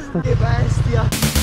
questo. Che bestia!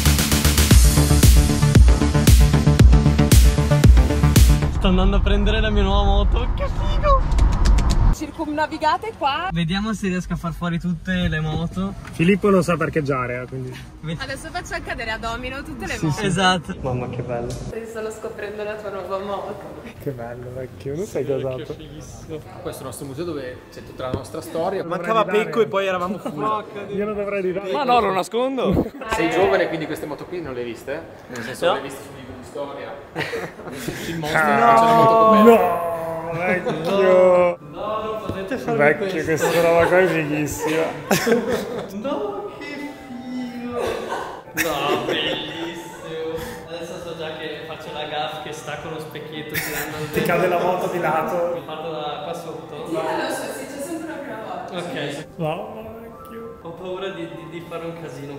Sto andando a prendere la mia nuova moto. Che figo! Circumnavigate qua. Vediamo se riesco a far fuori tutte le moto. Filippo non sa parcheggiare, quindi. Adesso faccio cadere a domino tutte le moto. Esatto. Mamma che bello. Stai solo scoprendo la tua nuova moto. Che bello, vecchio, non sei casato. Questo è il nostro museo dove c'è tutta la nostra storia. Mancava Pecco e poi eravamo full. Io lo dovrei ridare. Ma no, lo nascondo. Sei giovane, quindi queste moto qui non le hai viste? Nel senso, No. le hai viste sul libro di storia? Sul mostro, c'è una moto con me. No, vecchio. No, non potete fare Vecchio, questa roba qua è fighissima. No, che figo! No, bellissimo! Adesso so già che faccio la gaff che stacco lo specchietto tirando il Ti cade la moto di lato. Parto da qua sotto. Lo so, sì, c'è sempre la prima volta. Ok. No, vecchio. Ho paura di fare un casino.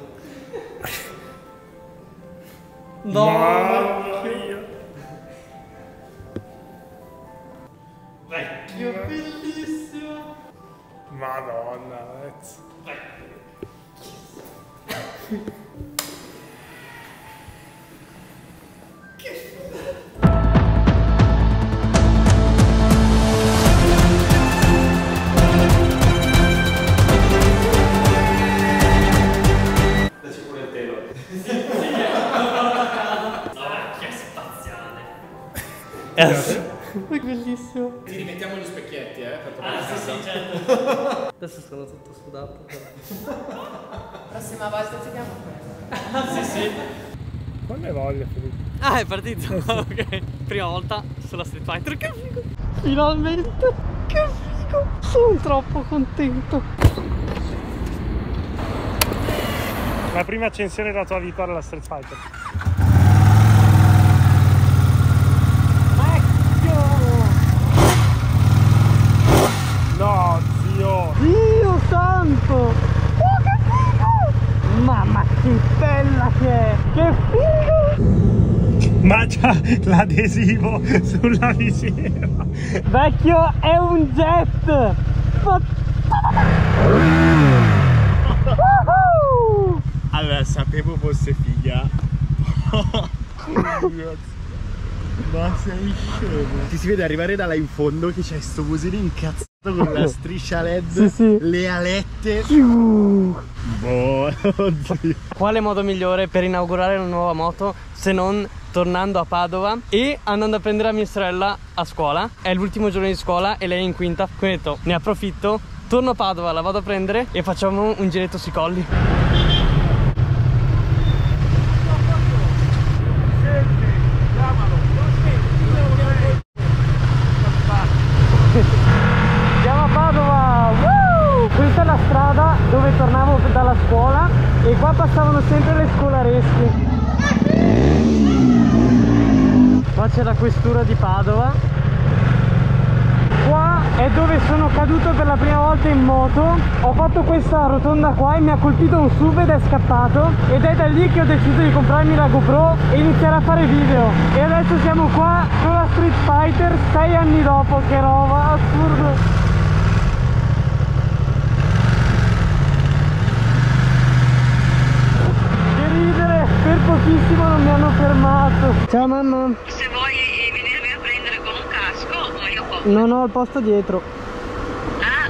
Mamma mia. Vecchio, bellissimo! Madonna, vecchio. Che spaziale! Bellissimo! Ti rimettiamo gli specchietti, per tornare Ah, a sì, casa. sì, certo. Adesso sono tutto sudato. Prossima volta ci chiamo quella. Ah, sì, sì. Quale voglia, Filippo? Ah, è partito? Ok. Prima volta sulla Street Fighter. Che figo! Finalmente! Che figo! Sono troppo contento. La prima accensione della tua vita alla Street Fighter. No, zio! Dio santo! Oh, che figo! Mamma che bella che è! Che figo! Ma c'ha l'adesivo sulla visiera. Vecchio, è un jet! Allora, sapevo fosse figa. Ma sei scemo. Ti si vede arrivare da là in fondo che c'è sto museo incazzato con la striscia LED, Sì, sì. le alette. Boh, oddio. Quale modo migliore per inaugurare una nuova moto se non tornando a Padova e andando a prendere mia sorella a scuola? È l'ultimo giorno di scuola e lei è in quinta, quindi ho detto ne approfitto, torno a Padova, la vado a prendere e facciamo un giretto sui colli. Siamo a Padova! Woo! Questa è la strada dove tornavo dalla scuola e qua passavano sempre le scolaresche. Qua c'è la questura di Padova. Qua è dove sono caduto per la prima volta in moto. Ho fatto questa rotonda qua e mi ha colpito un SUV ed è scappato. Ed è da lì che ho deciso di comprarmi la GoPro e iniziare a fare video. E adesso siamo qua con la Street Fighter 6 anni dopo. Che roba, assurdo. Che ridere, per pochissimo non mi hanno fermato. Ciao mamma. Se vuoi venirmi a prendere con un casco, io posso. Non ho il posto dietro. Ah.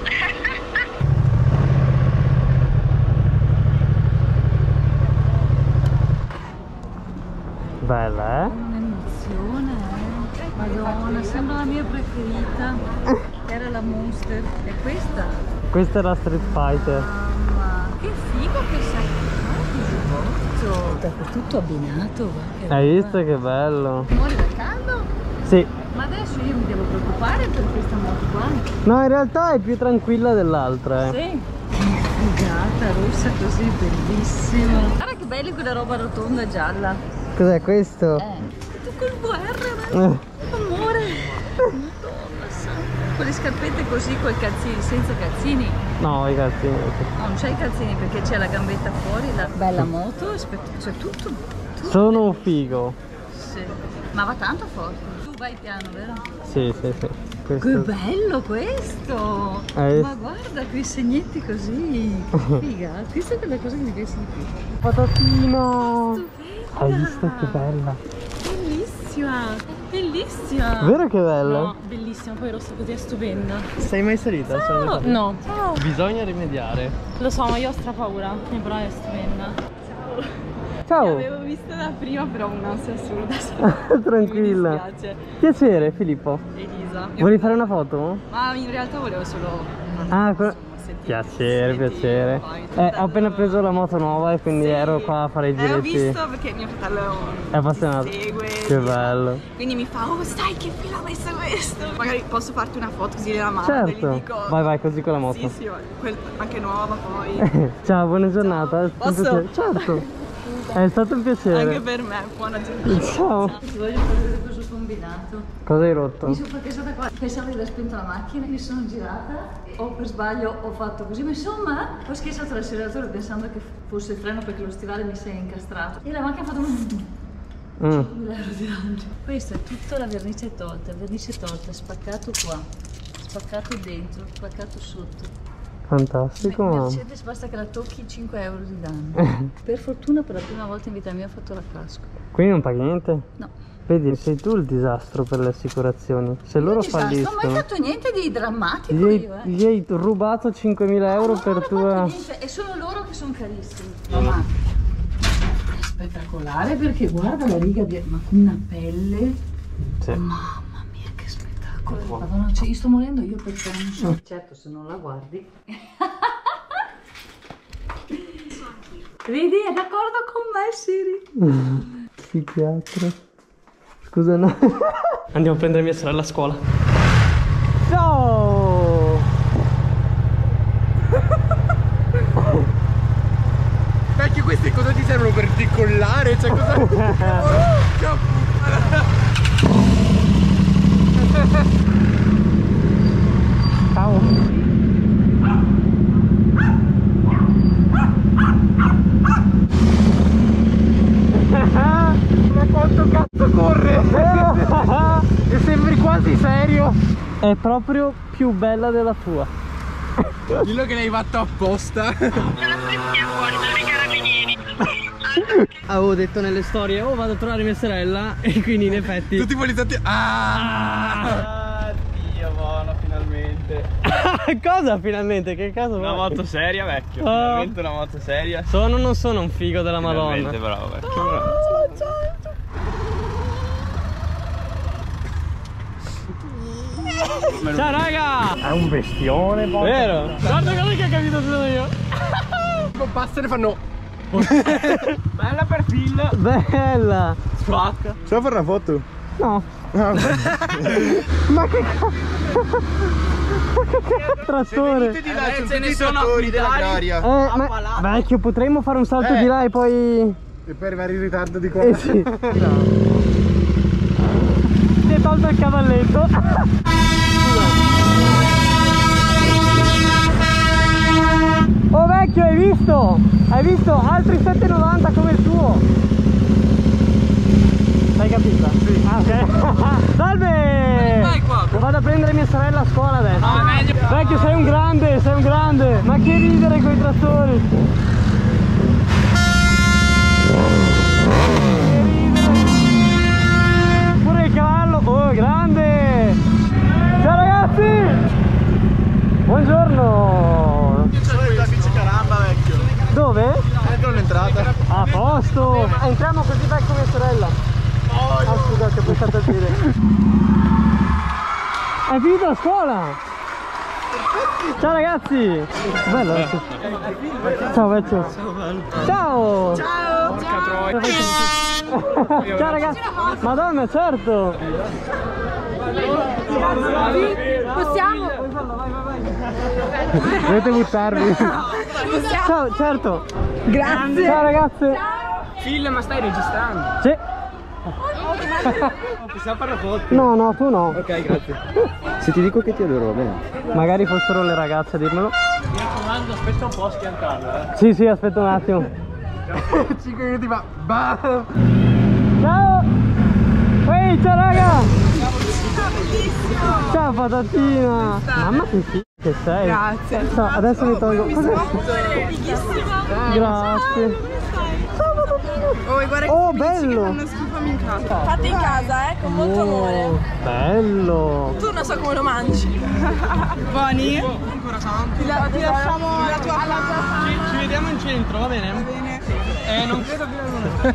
Bella, eh? Un'emozione, Madonna, sembra la mia preferita. Era la Monster. E questa? Questa è la Street Fighter. Mamma, che figo che sei. È tutto abbinato, va. Che Hai roba. visto che bello? Muori dal caldo? Sì. Ma adesso io mi devo preoccupare per questa moto qua. No, in realtà è più tranquilla dell'altra, Sì. Figata, rossa così, bellissima. Guarda che bella quella roba rotonda gialla. Cos'è questo? Tu col VR, amore. Madonna santa. Con le scarpette così, col calzini, senza calzini. No, i calzini. No, non c'è i calzini perché c'è la gambetta fuori, la bella moto, c'è tutto. Sono un figo. Sì. Ma va tanto forte. Tu vai piano, vero? Sì, sì, sì. questo. Che bello questo! Ma guarda, quei segnetti così. Figa. Questa è quella cosa che mi piace di più. Patatina! Stupenda! Hai visto che bella? Bellissima! Bellissima! Vero che bella? No, bellissima, poi rossa così è stupenda. Sei mai salita? Ciao. No. Ciao. Bisogna rimediare. Lo so, ma io ho strapaura. Però è stupenda. Ciao! L'avevo vista da prima, però un'ansia assurda. Tranquilla. Mi dispiace. Piacere, Filippo. Elisa. Vuoi fare una foto? Ma in realtà volevo solo... Piacere, piacere. Ho appena preso la moto nuova e quindi ero qua a fare i giretti. Ho visto perché mio fratello è appassionato. ti segue. Che bello. Quindi mi fa, oh sai che fila ha messo questo? Magari posso farti una foto così della mano. Certo. E gli dico, vai così con la moto. Sì, anche nuova poi. Ciao, buona giornata. Posso? Certo. È stato un piacere. Anche per me, buona giornata. Ciao. Ti voglio fare questo combinato. Cosa hai rotto? Mi sono stata qua, pensavo di aver spento la macchina, mi sono girata o per sbaglio ho fatto così, ma insomma ho schiacciato l'acceleratore pensando che fosse il freno perché lo stivale mi si è incastrato e la macchina ha fatto un... 5.000 euro di danni. Questa è tutta la vernice tolta, spaccato qua, spaccato dentro, spaccato sotto. Fantastico. Mercedes basta che la tocchi, 5 euro di danno. Per fortuna per la prima volta in vita mia ho fatto la casco. Quindi non paghi niente? No. Vedi, sei tu il disastro per le assicurazioni. Se loro falliscono... Non ho mai fatto niente di drammatico gli hai rubato 5.000 euro per tua... Niente. E sono loro che sono carissimi. Ma è spettacolare perché guarda la riga di... Ma con una pelle... Sì. Mamma mia che spettacolo. Madonna, cioè, io sto morendo io per te, non so. Certo, se non la guardi... Vedi, è d'accordo con me, Siri. Psichiatra. Scusa, no. Andiamo a prendere mia sorella a scuola. Ciao! Vecchio, queste cosa ti servono per decollare? Cioè cosa... Ciao! Ma quanto cazzo corre? E sembri quasi serio. È proprio più bella della tua. Dillo che l'hai fatto apposta. Avevo detto nelle storie, oh vado a trovare mia sorella. E quindi in effetti Tutti i poliziotti. Dio, buono, finalmente. Cosa finalmente? Che caso Una vuoi? moto seria, vecchio. Finalmente una moto seria. Sono o non sono un figo della Madonna? Finalmente bravo, vecchio. Ciao raga! È un bestione, Vero? Guarda cosa che ho capito solo io. Passa e fanno. Bella per Phil. Bella! Spacca. Possiamo fare una foto? No. Ma che trattore! Di là, ce ne sono dell'agraria. Ma vecchio, potremmo fare un salto di là e poi... E per arrivare in ritardo di qua. sì. Ti hai tolto il cavalletto. Oh vecchio, hai visto? Hai visto? Altri 7,90 come il tuo. L'hai capita? Sì. Ah, ok. Salve! Vai qua. Vado a prendere mia sorella a scuola adesso. No, è meglio. Vecchio, sei un grande, sei un grande. Ma che ridere con i trattori. Che ridere. Pure il cavallo. Oh, grande. Ciao ragazzi. Buongiorno. La bici caramba, vecchio. Dove? Entro l'entrata. A posto. Entriamo così vai con mia sorella. Ah, scusate, poi state a dire. Hai finito la scuola? Ciao ragazzi! Bello vecchio. Ciao vecchio. Ciao! Ciao! Ciao ragazzi! Madonna, certo! Possiamo? Dovete buttarvi. Ciao, certo! Grazie. Ciao ragazze! Phil, ma stai registrando? Sì. Possiamo fare la foto? No, no, tu no. Ok, grazie. Se ti dico che ti adoro, va bene. Magari fossero le ragazze a dirmelo. Mi raccomando, aspetta un po' a schiantarlo, Sì, sì, aspetta un attimo. 5 minuti fa. Bah! Ciao! Ehi, ciao raga! Ciao patatina. Mamma che figa che sei. Grazie. Ciao, adesso mi tolgo. Grazie. Oh, bello. Fanno schifo in casa. Fatto in casa, con molto amore. Bello. Tu non so come lo mangi. Buoni? Ancora tanto. Ti lasciamo la tua casa. Ci vediamo in centro, va bene? Va bene. Non credo più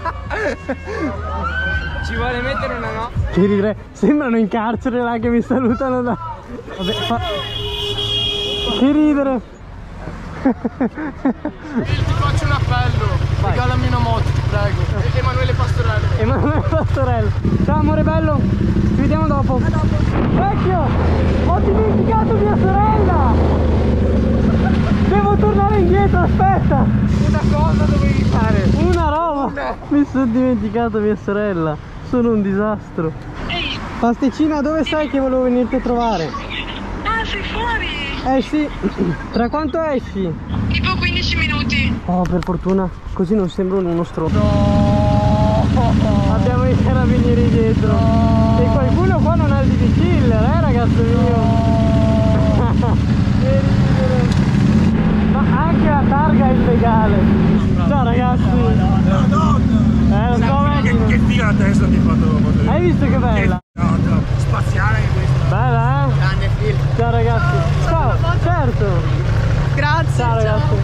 ci vuole mettere una no? Che ridere, sembrano in carcere là che mi salutano da... Vabbè, che ridere. Ti faccio un appello, regalami una moto, ti prego. Emanuele Pastorello. Emanuele Pastorello. Ciao amore bello, ci vediamo dopo. A dopo. Vecchio, ho dimenticato mia sorella. Devo tornare indietro, aspetta. Una cosa dovevi fare. Una roba. Mi sono dimenticato mia sorella. Sono un disastro. Pasticcina, dove sei che volevo venirti a trovare? Ah, sei fuori? Sì. Tra quanto esci? Tipo 15 minuti. Oh, per fortuna, così non sembro uno stronzo. No! Abbiamo i carabinieri dietro. E qualcuno qua non ha il DB killer, ragazzo mio. Che ridere. Ma anche la targa è illegale. Ciao ragazzi. Lo so, Che figa la testa ti ha fatto. hai visto che bella? No, spaziale anche questa. Bella, eh? Grande film. Ciao ragazzi. Ciao, certo. Grazie. Ciao ragazzi.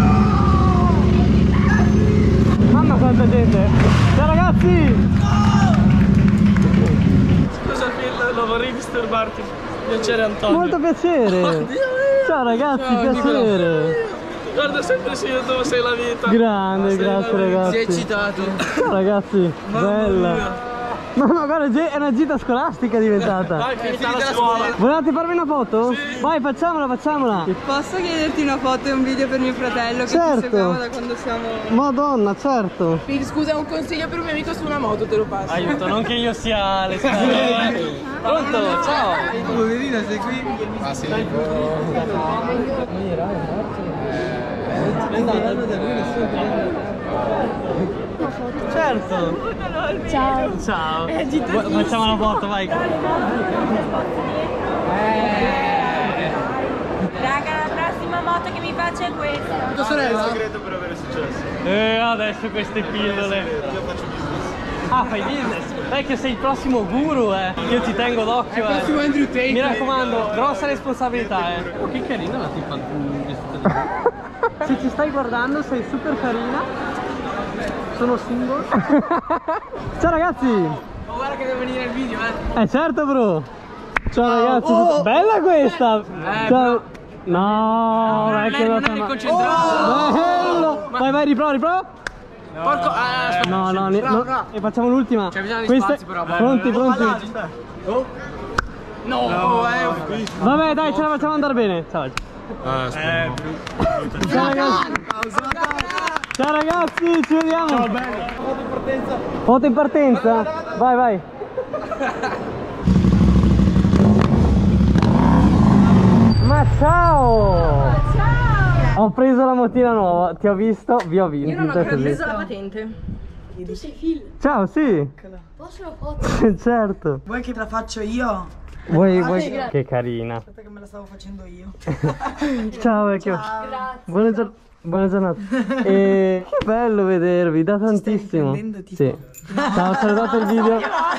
Mamma quanta gente. Ciao ragazzi. Scusa Phil, non vorrei disturbarti. Piacere Antonio. Molto piacere. Ciao ragazzi, Ciao, piacere. Guarda sempre sì dove sei la vita. Grande, grazie ragazzi. Si è eccitato. Ciao ragazzi, bella. Mamma guarda, è una gita scolastica diventata. Vai, finita la scuola. Volevate farmi una foto? Sì. Vai, facciamola, facciamola. Posso chiederti una foto e un video per mio fratello che Certo. ti seguiamo da quando siamo... Madonna, certo. Scusa, un consiglio per un mio amico su una moto, te lo passo. Aiuto, non che io sia l'esperto. Pronto? Ciao. Poverina, sei qui? Ma sì. Certo. Ciao. Ciao. Facciamo una foto, vai. Raga, la prossima moto che mi faccio è questa. Tua sorella? Segreto per avere successo. Adesso queste pillole. Io faccio business. Ah, fai business? Vecchio, sei il prossimo guru, Io ti tengo d'occhio, Prossimo Andrew Tate. Mi raccomando, grossa responsabilità, Oh, che carina la tipa. Se ci stai guardando, sei super carina. Sono single. Ciao ragazzi. Ma guarda che deve venire il video, Certo, bro. Ciao ragazzi. Bella questa. Ciao. No, vecchio, non eri concentrato. bello. Vai, riprova. Porco. Aspetta. No. E facciamo l'ultima. C'è bisogno di Queste... spazi però. Pronti. No, Vabbè, dai, ce la facciamo andare bene. Ciao. Ciao ragazzi. Ciao ragazzi, ci vediamo. Ciao, bello. Foto in partenza. Vai. Ma ciao. Ho preso la motina nuova, ti ho visto, vi ho visto. Io non ho ancora preso la patente. Tu sei Phil. Ciao, sì. Posso la foto? Certo. Vuoi che te la faccio io? Vuoi? Che carina. Aspetta che me la stavo facendo io. Ciao vecchio. Buona giornata. Che bello vedervi, da tantissimo. Sì. Ciao, salutato il video.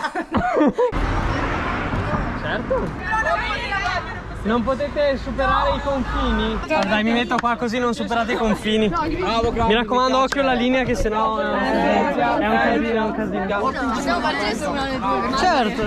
Certo. Non potete superare i confini? Dai, mi metto qua così non superate i confini. Mi raccomando, occhio alla linea che sennò è un casino. Possiamo fare solo Certo.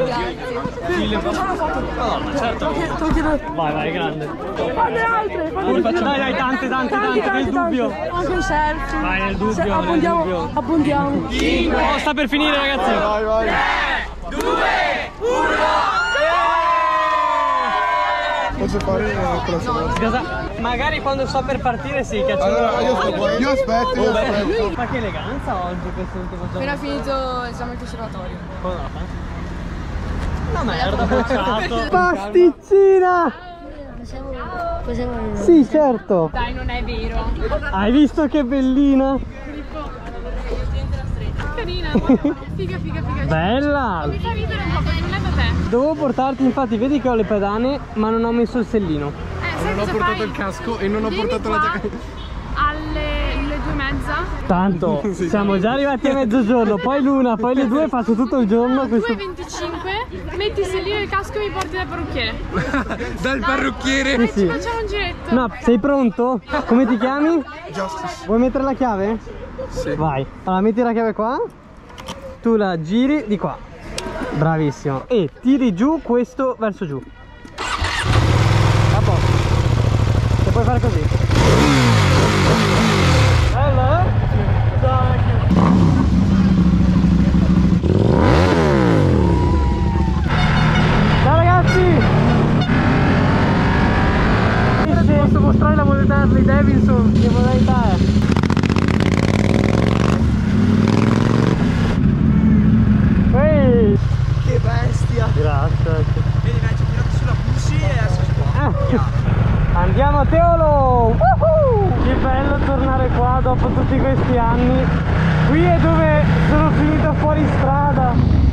Madonna, certo. Vai, grande. Dai, tante, nel dubbio. Anche un selfie. Vai, nel dubbio. Abbondiamo. Oh, sta per finire, ragazzi. Vai. 3, 2, 1. Posso fare con la sorella? Scusa, magari quando sto per partire sì, che Allora, io aspetto. Ma che eleganza oggi questo ultimo giorno. Appena finito l'esame conservatorio. Una merda, bocciato. Pasticcina! Sì, certo. Dai, non è vero. Hai visto che bellina? Carina, figa. Bella! Mi fa ridere un po' perché non è da te. Dovevo portarti, infatti vedi che ho le pedane, ma non ho messo il sellino. Non ho portato il casco e non ho portato la giacca. Alle 2:30. Tanto, siamo già arrivati a mezzogiorno, poi l'una, poi le 2, faccio tutto il giorno. 2:25, metti il sellino e il casco e mi porti dal parrucchiere. Dal parrucchiere? Sì, sì. Ci facciamo un giretto. No, sei pronto? Come ti chiami? Justice. Vuoi mettere la chiave? Sì. Vai, allora metti la chiave qua, tu la giri di qua. Bravissimo. E tiri giù questo verso giù. A posto. E puoi fare così. Bello, eh? Ciao ragazzi! Posso mostrare la modalità Harley Davidson? Che modalità è? Ehi! Che bestia! Grazie. Vedi, vai, ci tirato sulla bussi e adesso si può. Andiamo a Teolo! Che bello tornare qua dopo tutti questi anni. Qui è dove sono finito fuori strada.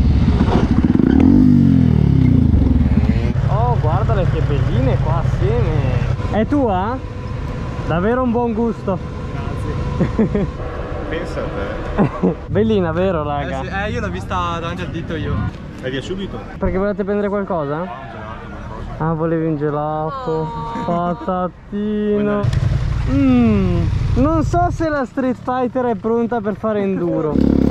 Oh, guardale che belline qua assieme. È tua? Davvero un buon gusto. Grazie. Pensa a te. Bellina, vero raga? Sì, io l'ho vista davanti al dito io. È via subito? Perché volete prendere qualcosa? Ah, volevi un gelato. Patatino. Non so se la Street Fighter è pronta per fare enduro.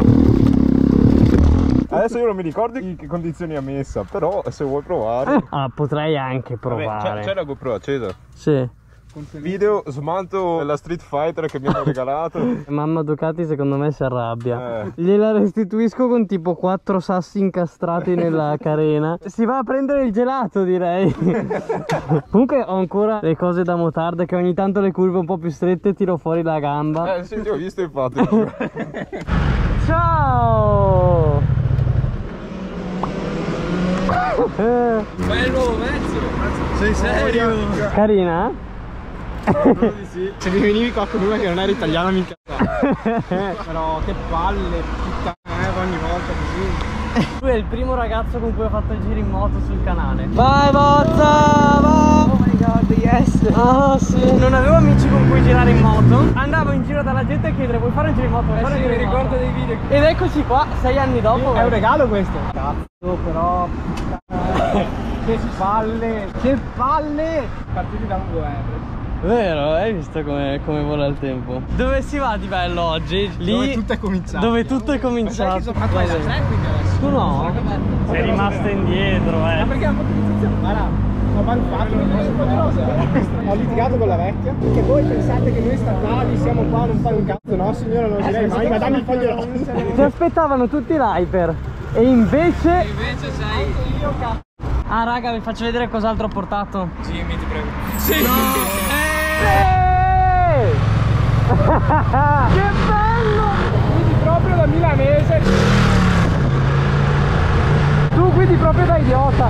Adesso io non mi ricordo in che condizioni ha messa, però se vuoi provare. Ah, potrei anche provare. C'è la GoPro accesa? Sì. Video smalto la Street Fighter che mi hanno regalato. Mamma Ducati secondo me si arrabbia. Gliela restituisco con tipo 4 sassi incastrati nella carena. Si va a prendere il gelato, direi. Comunque ho ancora le cose da motard, che ogni tanto le curve un po' più strette tiro fuori la gamba. Sì, ti ho visto infatti. Ciao! Ma è il nuovo mezzo! Sei serio? Carina? Sì. Se mi venivi qua con una che non era italiana mi incazzavo. Però che palle, puttana, ogni volta così. Lui è il primo ragazzo con cui ho fatto il giro in moto sul canale. Vai Bozza, vai! Oh my god, yes! Ah sì! Non avevo amici con cui girare in moto. Andavo in giro dalla gente a chiedere: vuoi fare un giro in moto? Sì, mi ricordo dei video. Ed eccoci qua, 6 anni dopo. È un regalo questo? Cazzo, però. Che palle! Che palle! Partiti da un governo. Vero, hai visto come vola il tempo? Dove si va di bello oggi? Lì dove tutto è cominciato. Dove tutto è cominciato. Ma tu hai la quindi adesso. Tu no? Sei rimasta indietro, Ma perché la motorizzazione? Guarda, ho balfato, non è poderosa. Ho litigato con la vecchia. Perché voi pensate che noi statali siamo qua a non fare un cazzo. No signora, non lo direi mai, ma dammi il foglio rosso. Ti aspettavano tutti l'hyper. E invece... Invece sei io cazzo. Ah raga, vi faccio vedere cos'altro ho portato. Jimmy, ti prego. Sì! No. Che bello! Guidi proprio da milanese. Tu guidi proprio da idiota.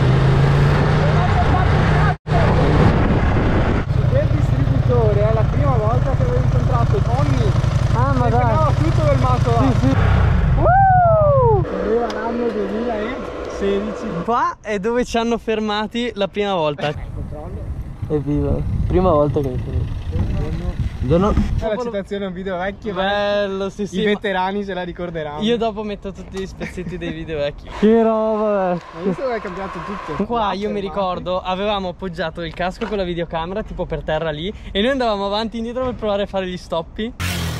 Su quel distributore è la prima volta che avevo incontrato Tommy. Ah ma dai. No, tutto del mato là. Sì, sì. Aveva l'anno 2016. Qua è dove ci hanno fermati la prima volta. Evviva, prima volta che mi fermo. Buongiorno. La citazione è un video vecchio. Bello, sì sì. I veterani se la ricorderanno. Io dopo metto tutti gli spezzetti dei video vecchi. Che roba. Hai visto che è cambiato tutto? Qua io mi ricordo avevamo appoggiato il casco con la videocamera tipo per terra lì, e noi andavamo avanti e indietro per provare a fare gli stoppi.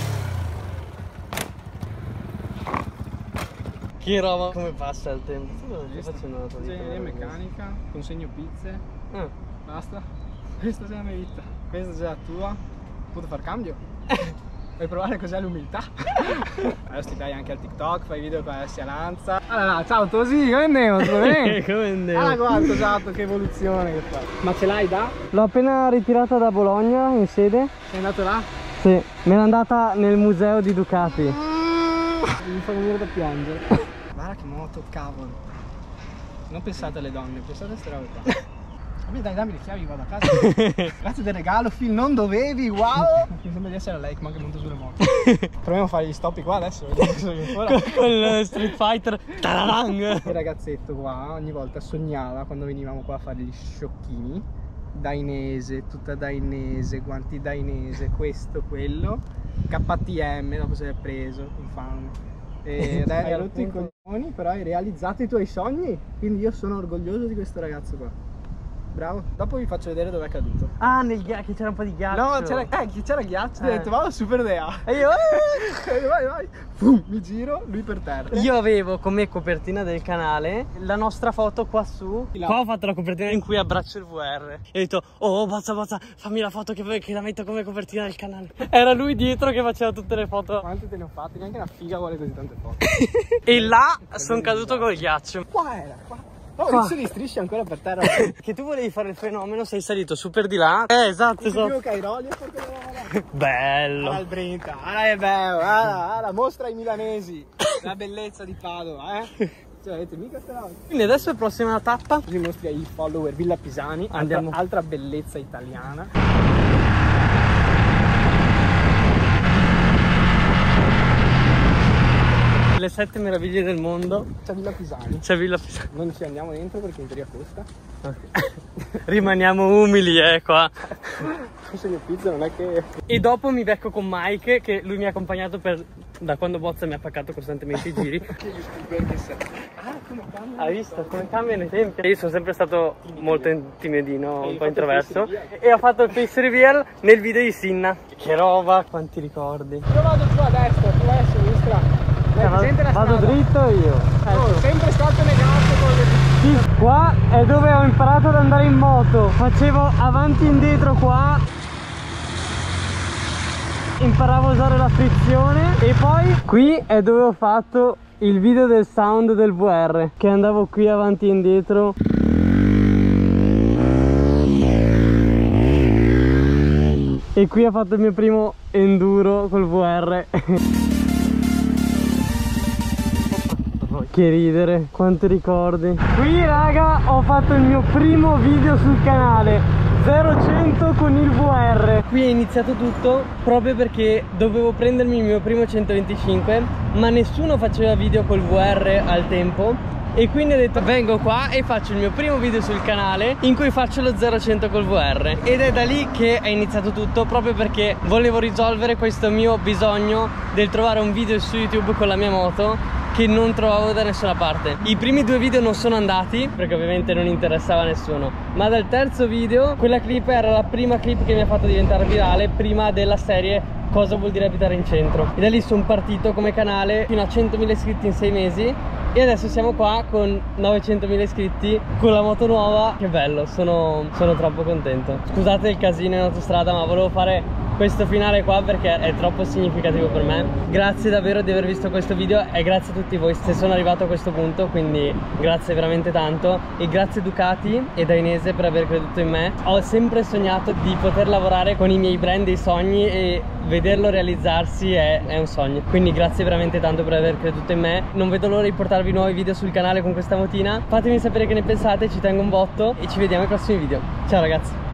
Che roba. Come passa il tempo? Tu cosa stai facendo la tua vita? Ingegneria meccanica, consegno pizze. Basta. Questa è la mia vita. Questa è la tua. Posso far cambio? Vuoi provare cos'è l'umiltà? Adesso ti dai anche al TikTok, fai video con Alessia Lanza. Allora, ciao Tosi, come andiamo? Tutto bene? Come andiamo? Ah, guarda, esatto, che evoluzione che fa. Ma ce l'hai da? L'ho appena ritirata da Bologna in sede. Sei andato là? Sì, me l'è andata nel museo di Ducati. Mi fa venire da piangere. Guarda che moto, cavolo. Non pensate alle donne, pensate a queste robe qua. Dai, dammi le chiavi, vado a casa. Grazie del regalo, Phil, non dovevi, wow. Mi sembra di essere lei che manca molto sulle moto. Proviamo a fare gli stoppi qua adesso. Con il Street Fighter. Tararang. Il ragazzetto qua ogni volta sognava quando venivamo qua a fare gli sciocchini. Dainese, tutta dainese, guanti dainese, questo, quello. KTM, dopo se l'è preso, infame. E hai rotto i coglioni, però hai realizzato i tuoi sogni. Quindi io sono orgoglioso di questo ragazzo qua. Bravo. Dopo vi faccio vedere dove è caduto. Ah, che c'era un po' di ghiaccio. No, c'era ghiaccio. Ho detto, vado super dea. E io vai. Mi giro, lui per terra. Io avevo come copertina del canale la nostra foto qua su. Qua ho fatto la copertina in cui abbraccio il VR. E ho detto, oh Bozza, fammi la foto che la metto come copertina del canale. Era lui dietro che faceva tutte le foto. Quante te ne ho fatte? Neanche una figa vuole così tante foto. E là sono caduto col ghiaccio. Qua era, qua. Oh, adesso li strisci ancora per terra. Che tu volevi fare il fenomeno, sei salito su per di là. Esatto, bello. Al Brinta, è bello, alla mostra ai milanesi. La bellezza di Padova, Cioè, avete mica questa. Quindi adesso è prossima tappa. Così mostri ai follower Villa Pisani. Andiamo. Altra bellezza italiana. Le 7 meraviglie del mondo. C'è Villa Pisani. Non ci andiamo dentro perché in teoria costa. Rimaniamo umili, qua. Consegno pizza, non è che. E dopo mi becco con Mike, che lui mi ha accompagnato da quando Bozza mi ha paccato costantemente i giri. Che youtuber che sei. Come cambia? Hai visto come cambiano i tempi? Io sono sempre stato molto timidino, un po' introverso. E ho fatto il face reveal nel video di Sinna. Che roba, quanti ricordi. Io vado giù a destra, tu vai a sinistra. Vado dritto io. Sempre stato negato con le. Sì, qua è dove ho imparato ad andare in moto. Facevo avanti e indietro qua. Imparavo a usare la frizione. E poi qui è dove ho fatto il video del sound del VR. Che andavo qui avanti e indietro. E qui ho fatto il mio primo enduro col VR. Che ridere, quanti ricordi. Qui raga ho fatto il mio primo video sul canale 0-100 con il VR. Qui è iniziato tutto proprio perché dovevo prendermi il mio primo 125, ma nessuno faceva video col VR al tempo. E quindi ho detto vengo qua e faccio il mio primo video sul canale in cui faccio lo 0-100 col VR. Ed è da lì che è iniziato tutto, proprio perché volevo risolvere questo mio bisogno del trovare un video su YouTube con la mia moto che non trovavo da nessuna parte. I primi 2 video non sono andati perché ovviamente non interessava a nessuno, ma dal terzo video quella clip era la prima clip che mi ha fatto diventare virale, prima della serie Cosa vuol dire abitare in centro. E da lì sono partito come canale fino a 100.000 iscritti in 6 mesi. E adesso siamo qua con 900.000 iscritti con la moto nuova. Che bello, sono troppo contento. Scusate il casino in autostrada, ma volevo fare questo finale qua perché è troppo significativo per me. Grazie davvero di aver visto questo video e grazie a tutti voi se sono arrivato a questo punto, quindi grazie veramente tanto. E grazie Ducati e Dainese per aver creduto in me. Ho sempre sognato di poter lavorare con i miei brand e i sogni, e vederlo realizzarsi è un sogno. Quindi grazie veramente tanto per aver creduto in me. Non vedo l'ora di portarvi nuovi video sul canale con questa motina. Fatemi sapere che ne pensate, ci tengo un botto e ci vediamo ai prossimi video. Ciao ragazzi.